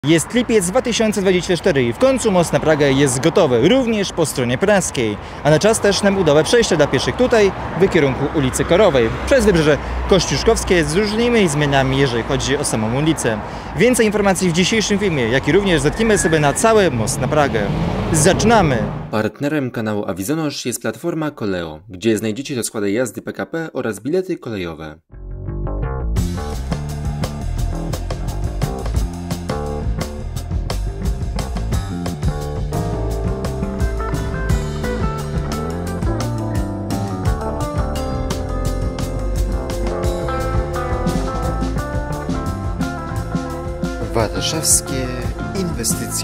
Jest lipiec 2024 i w końcu most na Pragę jest gotowy, również po stronie praskiej. A na czas też na budowę przejścia dla pieszych tutaj, w kierunku ulicy Korowej, przez Wybrzeże Kościuszkowskie z różnymi zmianami, jeżeli chodzi o samą ulicę. Więcej informacji w dzisiejszym filmie, jak i również zetkniemy sobie na cały most na Pragę. Zaczynamy! Partnerem kanału Avizonosz jest platforma Koleo, gdzie znajdziecie rozkłady jazdy PKP oraz bilety kolejowe. Warszawskie inwestycje.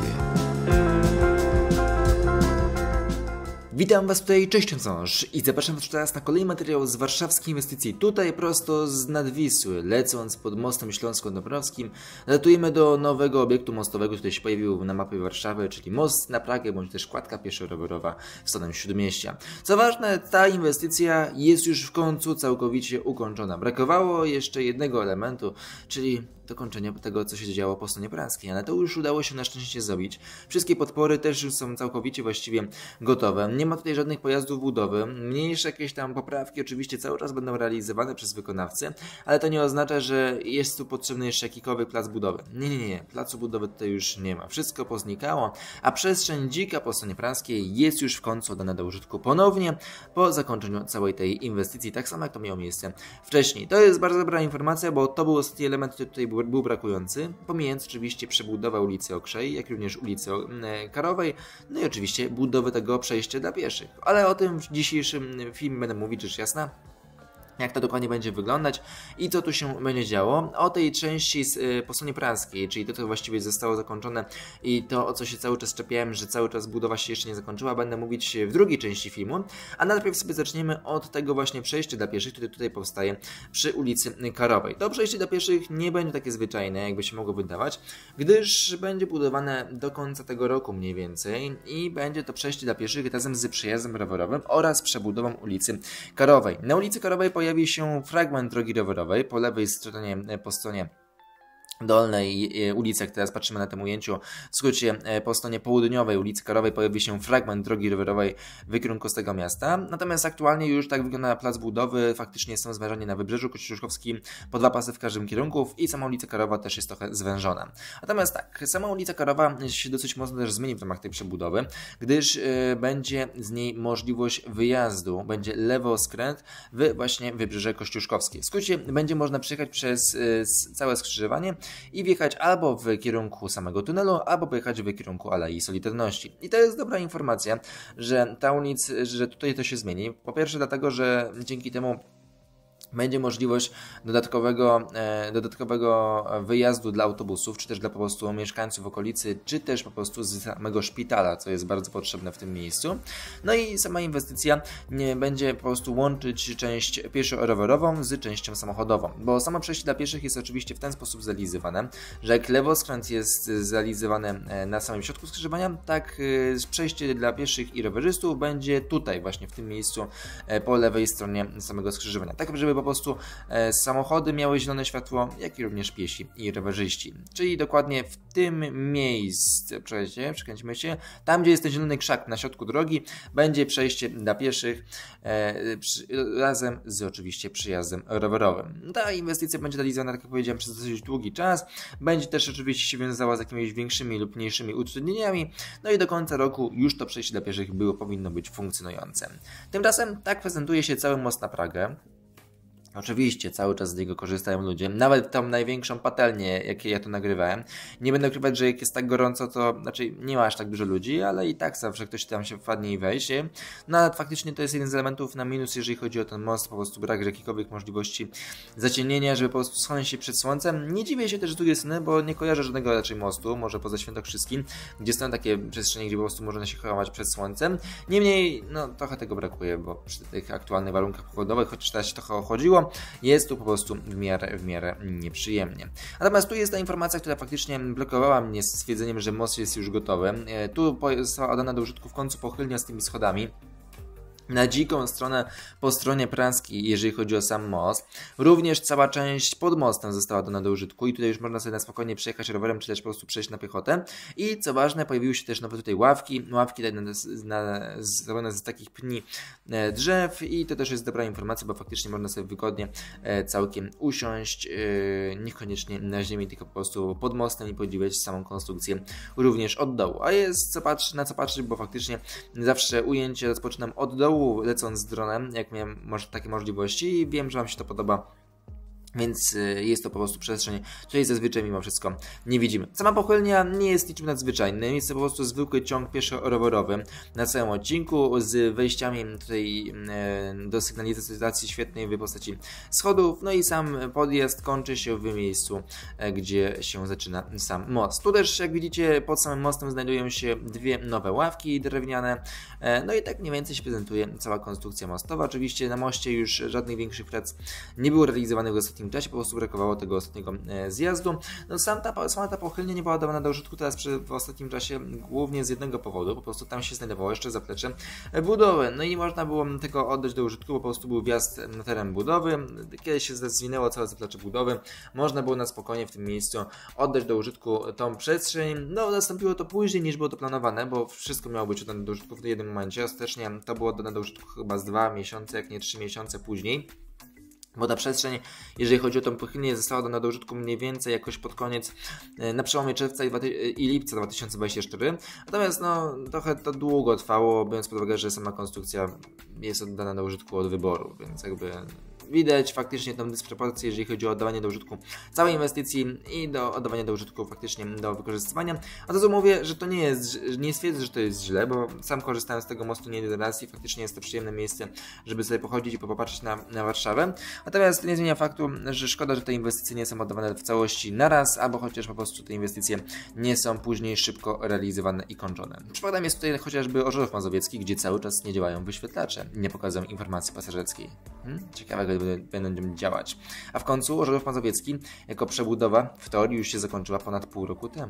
Witam Was tutaj, cześć i zapraszam Was teraz na kolejny materiał z warszawskiej inwestycji. Tutaj prosto z Nadwisły, lecąc pod mostem Śląsko-Dąbrowskim, latujemy do nowego obiektu mostowego, który się pojawił na mapie Warszawy, czyli most na Pragę, bądź też kładka pieszo-rowerowa w stronę Śródmieścia. Co ważne, ta inwestycja jest już w końcu całkowicie ukończona. Brakowało jeszcze jednego elementu, czyli dokończenia tego, co się działo po stronie praskiej, ale to już udało się na szczęście zrobić. Wszystkie podpory też już są całkowicie właściwie gotowe. Nie ma tutaj żadnych pojazdów budowy. Mniejsze jakieś tam poprawki oczywiście cały czas będą realizowane przez wykonawcę, ale to nie oznacza, że jest tu potrzebny jeszcze jakikolwiek plac budowy. Nie. Placu budowy tutaj już nie ma. Wszystko poznikało, a przestrzeń dzika po stronie praskiej jest już w końcu oddana do użytku ponownie po zakończeniu całej tej inwestycji, tak samo jak to miało miejsce wcześniej. To jest bardzo dobra informacja, bo to był ostatni element, który tutaj był brakujący, pomijając oczywiście przebudowę ulicy Okrzej, jak również ulicy Karowej, no i oczywiście budowę tego przejścia dla pieszych. Ale o tym w dzisiejszym filmie będę mówić rzecz jasna, jak to dokładnie będzie wyglądać i co tu się będzie działo. O tej części po stronie praskiej, czyli to, co właściwie zostało zakończone i to, o co się cały czas czepiałem, że cały czas budowa się jeszcze nie zakończyła, będę mówić w drugiej części filmu, a najpierw sobie zaczniemy od tego właśnie przejścia dla pieszych, które tutaj powstaje przy ulicy Karowej. To przejście dla pieszych nie będzie takie zwyczajne, jakby się mogło wydawać, gdyż będzie budowane do końca tego roku mniej więcej i będzie to przejście dla pieszych razem z przejazdem rowerowym oraz przebudową ulicy Karowej. Na ulicy Karowej pojawi się fragment drogi rowerowej po lewej stronie, po stronie dolnej ulicy, jak teraz patrzymy na tym ujęciu, w skrócie po stronie południowej ulicy Karowej pojawi się fragment drogi rowerowej w kierunku z tego miasta. Natomiast aktualnie już tak wygląda plac budowy, faktycznie są zwężeni na Wybrzeżu Kościuszkowskim po dwa pasy w każdym kierunku i sama ulica Karowa też jest trochę zwężona. Natomiast tak, sama ulica Karowa się dosyć mocno też zmieni w ramach tej przebudowy, gdyż będzie z niej możliwość wyjazdu, będzie lewoskręt w właśnie Wybrzeże Kościuszkowskie. W skrócie będzie można przejechać przez całe skrzyżowanie i wjechać albo w kierunku samego tunelu, albo pojechać w kierunku Alei Solidarności. I to jest dobra informacja, że ta ulica, że tutaj to się zmieni. Po pierwsze dlatego, że dzięki temu będzie możliwość dodatkowego wyjazdu dla autobusów, czy też dla po prostu mieszkańców okolicy, czy też po prostu z samego szpitala, co jest bardzo potrzebne w tym miejscu. No i sama inwestycja będzie po prostu łączyć część pieszo-rowerową z częścią samochodową, bo samo przejście dla pieszych jest oczywiście w ten sposób zrealizowane, że jak lewoskręt jest zrealizowany na samym środku skrzyżowania, tak przejście dla pieszych i rowerzystów będzie tutaj właśnie w tym miejscu po lewej stronie samego skrzyżowania. Tak, żeby po prostu samochody miały zielone światło, jak i również piesi i rowerzyści. Czyli dokładnie w tym miejscu, przekręcimy się, tam gdzie jest ten zielony krzak na środku drogi, będzie przejście dla pieszych razem z oczywiście przyjazdem rowerowym. Ta inwestycja będzie realizowana, tak jak powiedziałem, przez dosyć długi czas. Będzie też oczywiście się wiązała z jakimiś większymi lub mniejszymi utrudnieniami. No i do końca roku już to przejście dla pieszych powinno być funkcjonujące. Tymczasem tak prezentuje się cały most na Pragę. Oczywiście cały czas z niego korzystają ludzie, nawet tą największą patelnię, jakie ja tu nagrywałem. Nie będę ukrywać, że jak jest tak gorąco, to znaczy nie ma aż tak dużo ludzi, ale i tak zawsze ktoś tam się wpadnie i wejdzie. No ale faktycznie to jest jeden z elementów na minus, jeżeli chodzi o ten most, po prostu brak jakichkolwiek możliwości zacienienia, żeby po prostu schonąć się przed słońcem. Nie dziwię się też z drugiej strony, bo nie kojarzę żadnego raczej mostu, może poza Świętokrzyskim, gdzie są takie przestrzenie, gdzie po prostu można się chować przed słońcem. Niemniej, no trochę tego brakuje, bo przy tych aktualnych warunkach pogodowych, chociaż teraz się trochę ochodziło, jest tu po prostu w miarę nieprzyjemnie. Natomiast tu jest ta informacja, która faktycznie blokowała mnie z stwierdzeniem, że most jest już gotowy. Tu została oddana do użytku w końcu pochylnia z tymi schodami. na dziką stronę po stronie praskiej, jeżeli chodzi o sam most. Również cała część pod mostem została dana do użytku i tutaj już można sobie na spokojnie przejechać rowerem, czy też po prostu przejść na piechotę. I co ważne, pojawiły się też nowe tutaj ławki zrobione z takich pni drzew i to też jest dobra informacja, bo faktycznie można sobie wygodnie całkiem usiąść, niekoniecznie na ziemi, tylko po prostu pod mostem i podziwiać samą konstrukcję również od dołu. A jest na co patrzeć, bo faktycznie zawsze ujęcie rozpoczynam od dołu, lecąc z dronem, jak miałem takie możliwości i wiem, że Wam się to podoba. Więc jest to po prostu przestrzeń, której zazwyczaj mimo wszystko nie widzimy. Sama pochylnia nie jest niczym nadzwyczajnym, jest to po prostu zwykły ciąg pieszo-rowerowy na całym odcinku z wejściami tutaj do sygnalizacji świetnej w postaci schodów, no i sam podjazd kończy się w miejscu, gdzie się zaczyna sam most. Tu też, jak widzicie, pod samym mostem znajdują się dwie nowe ławki drewniane, no i tak mniej więcej się prezentuje cała konstrukcja mostowa. Oczywiście na moście już żadnych większych prac nie było realizowanych w ostatnim czasie, po prostu brakowało tego ostatniego zjazdu. No sama ta pochylnia nie była dawana do użytku teraz w ostatnim czasie głównie z jednego powodu, po prostu tam się znajdowało jeszcze zaplecze budowy, no i nie można było tego oddać do użytku, bo po prostu był wjazd na teren budowy. Kiedy się zwinęło całe zaplecze budowy, można było na spokojnie w tym miejscu oddać do użytku tą przestrzeń. No nastąpiło to później niż było to planowane, bo wszystko miało być oddane do użytku w jednym momencie. Ostatecznie to było oddane do użytku chyba z 2 miesiące, jak nie 3 miesiące później. Bo ta przestrzeń, jeżeli chodzi o tą pochylnię, została dana do użytku mniej więcej jakoś pod koniec, na przełomie czerwca i lipca 2024. Natomiast no, trochę to długo trwało, biorąc pod uwagę, że sama konstrukcja jest oddana do użytku od wyboru, więc jakby widać faktycznie tą dysproporcję, jeżeli chodzi o oddawanie do użytku całej inwestycji i do oddawania do użytku faktycznie do wykorzystywania. A to co mówię, że to nie stwierdzę, że to jest źle, bo sam korzystałem z tego mostu nie jeden raz i faktycznie jest to przyjemne miejsce, żeby sobie pochodzić i popatrzeć na Warszawę. Natomiast to nie zmienia faktu, że szkoda, że te inwestycje nie są oddawane w całości naraz, albo chociaż po prostu te inwestycje nie są później szybko realizowane i kończone. Przykładem jest tutaj chociażby Orzechów Mazowiecki, gdzie cały czas nie działają wyświetlacze, nie pokazują informacji pasażerskiej. Ciekawego będą działać. A w końcu Orzechów Mazowiecki jako przebudowa w teorii już się zakończyła ponad pół roku temu.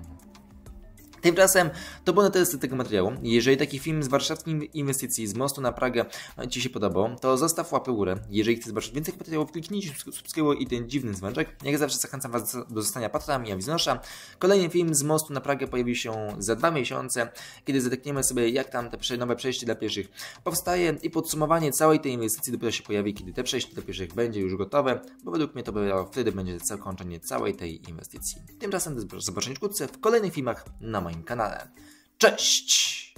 Tymczasem to było na tyle z tego materiału. Jeżeli taki film z warszawskiej inwestycji z mostu na Pragę Ci się podobał, to zostaw łapę w górę. Jeżeli chcesz zobaczyć więcej materiałów, kliknijcie subskrybuj i ten dziwny dzwoneczek. Jak zawsze zachęcam Was do zostania patronami Awiznosza. Kolejny film z mostu na Pragę pojawi się za 2 miesiące, kiedy zatekniemy sobie, jak tam te nowe przejście dla pieszych powstaje i podsumowanie całej tej inwestycji dopiero się pojawi, kiedy te przejście dla pieszych będzie już gotowe, bo według mnie to wtedy będzie zakończenie całej tej inwestycji. Tymczasem do zobaczenia wkrótce w kolejnych filmach na moim kanale. Cześć!